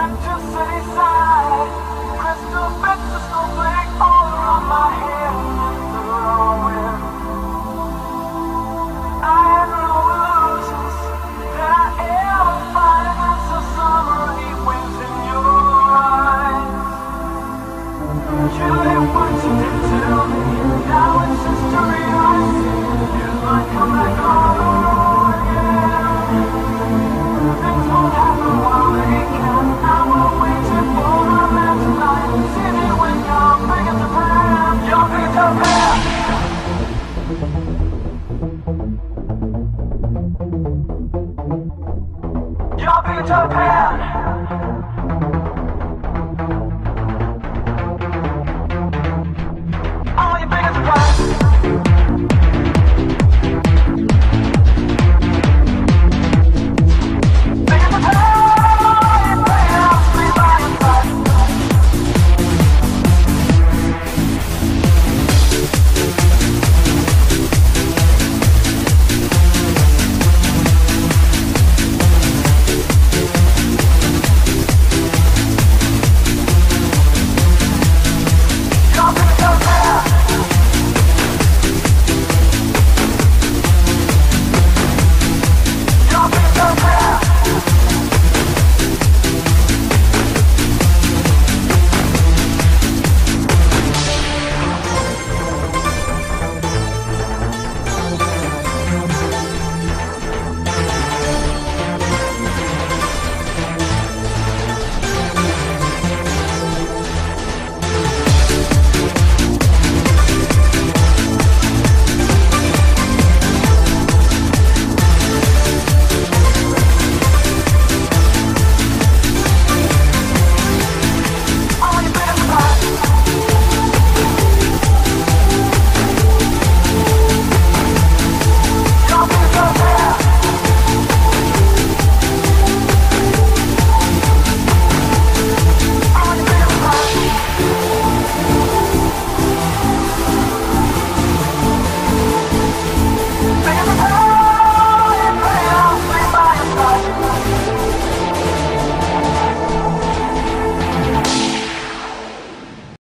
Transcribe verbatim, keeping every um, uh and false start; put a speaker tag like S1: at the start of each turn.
S1: Winter city side, crystal fences snowflake all around my head. The raw wind. I had no illusions that I ever find against the summer heat waves in your eyes. You did what you did to me, now it's history I see. You might come back home again. Things won't happen while they can. I will wait for a man tonight. See me when you're big as Japan. You're big as Japan. You're big as Japan.